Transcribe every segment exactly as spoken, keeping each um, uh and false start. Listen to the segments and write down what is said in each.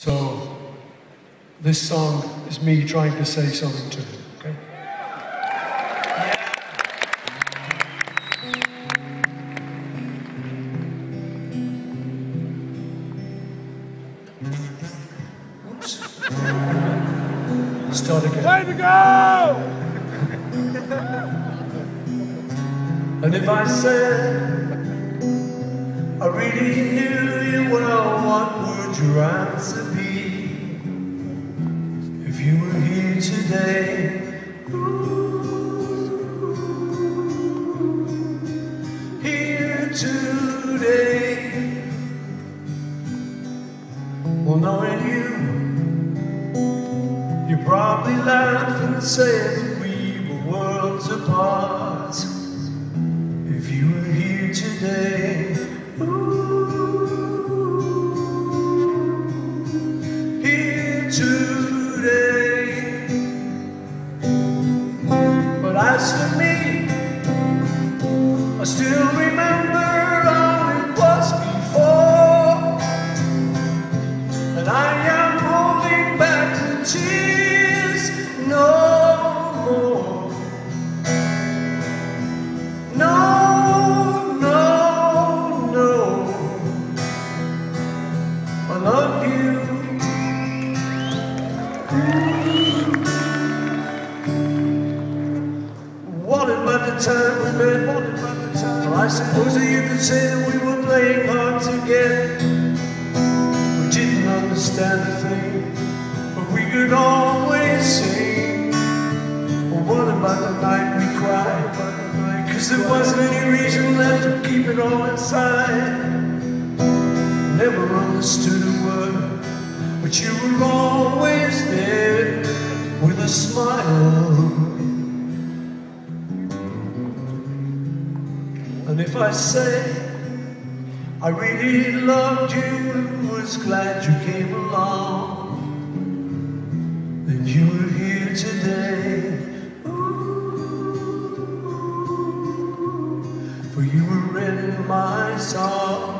So this song is me trying to say something to him, okay? Oops. Start again. Way to go! And if I said I really knew you well, what would your answer be? If you were here today, ooh, here today. Well, knowing you, you probably laugh and say that we were worlds apart. If you were here today, ooh, here today. But as for me, I still remember how it was before, and I am holding back the tears no more. No. I love you. What about the time we met? What about the time? Well, I suppose that you could say that we were playing hard to get. We didn't understand a thing, but we could always sing. Well, what about the night we cried? Cause there wasn't any reason left to keep it all inside. Never understood a word, but you were always there with a smile. And if I say I really loved you and was glad you came along, then you were here today. Ooh, for you were in my song.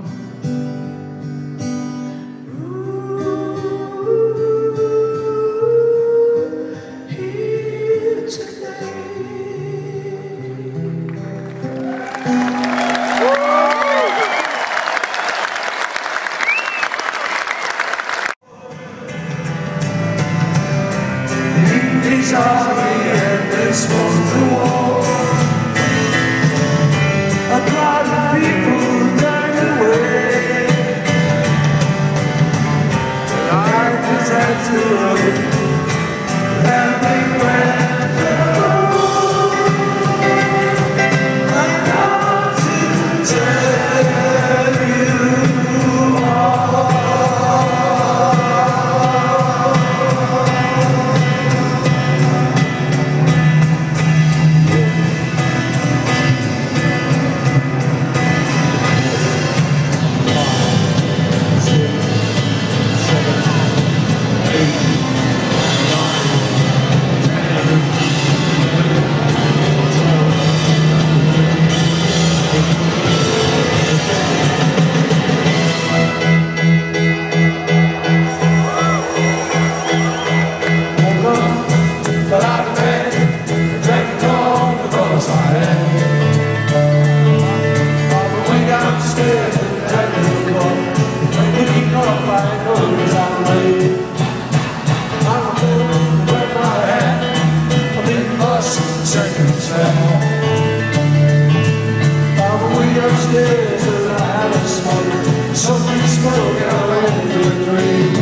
Sorry, and this was the war. A crowd of people turned away, but I just had to look everywhere. I got to tell you all. Upstairs and I had a smoke. Something spoke and I went into a dream.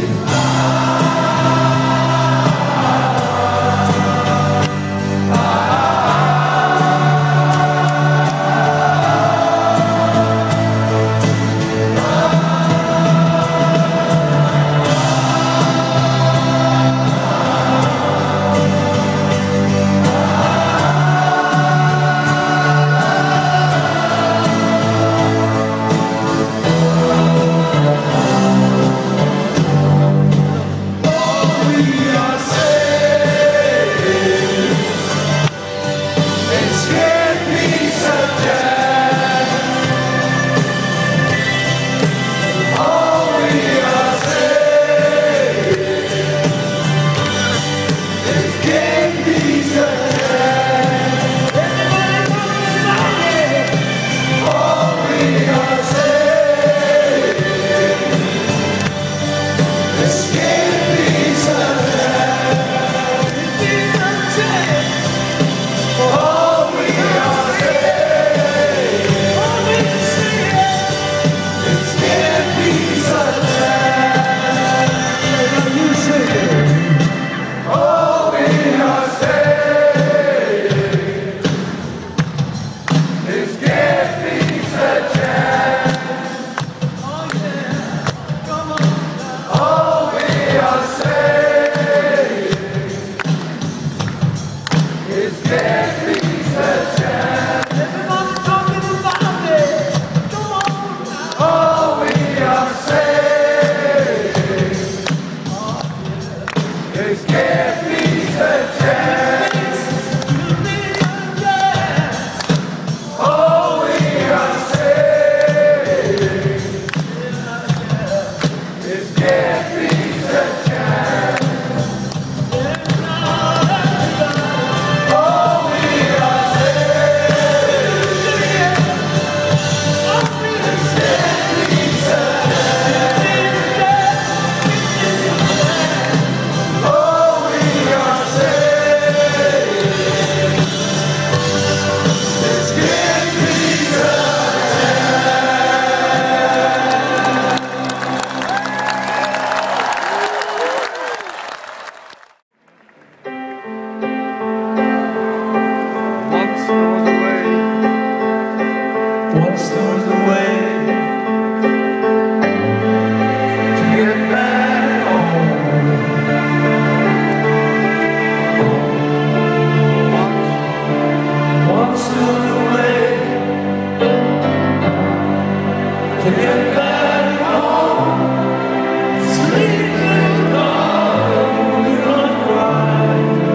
to get back home. Sleep little darling, do not cry.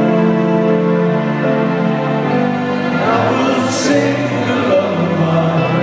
I will sing the lullaby.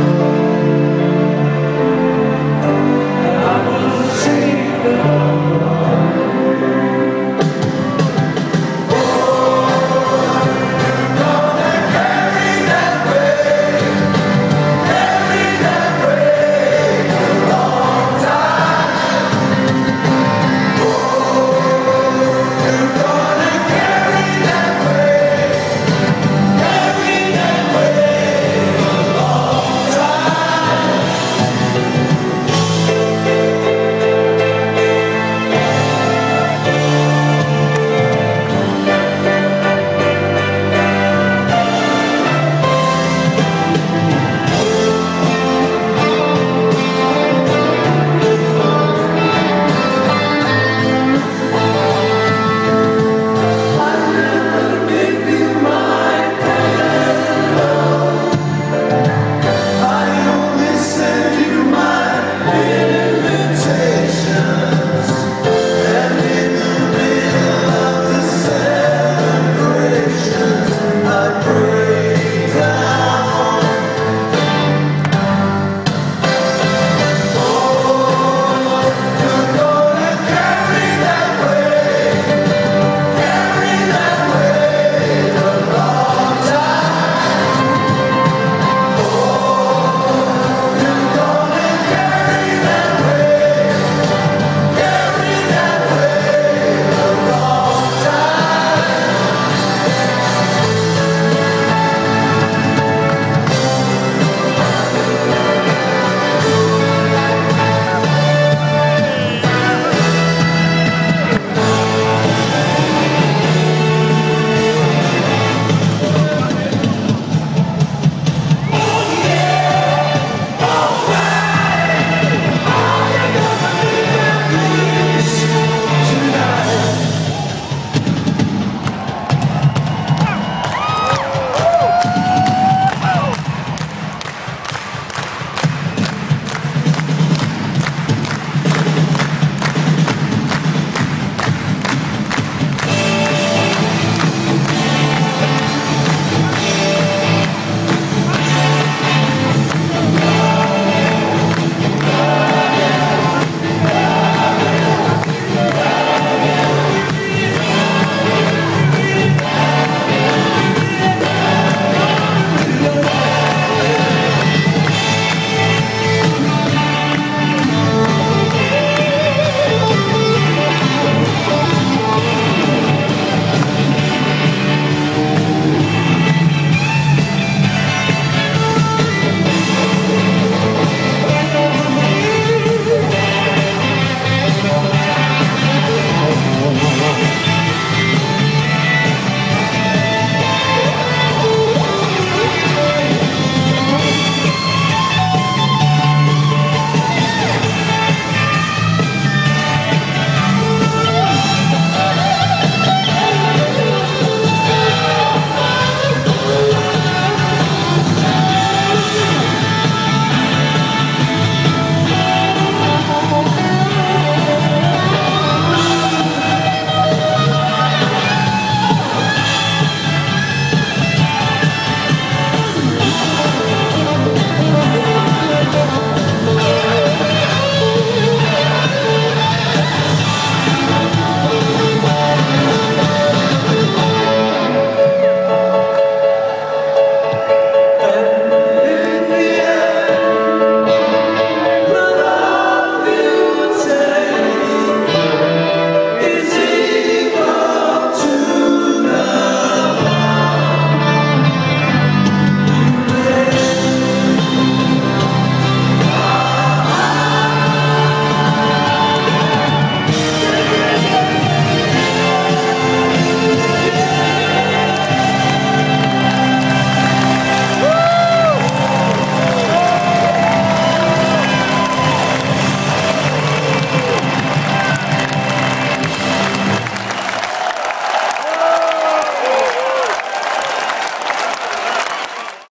Oh,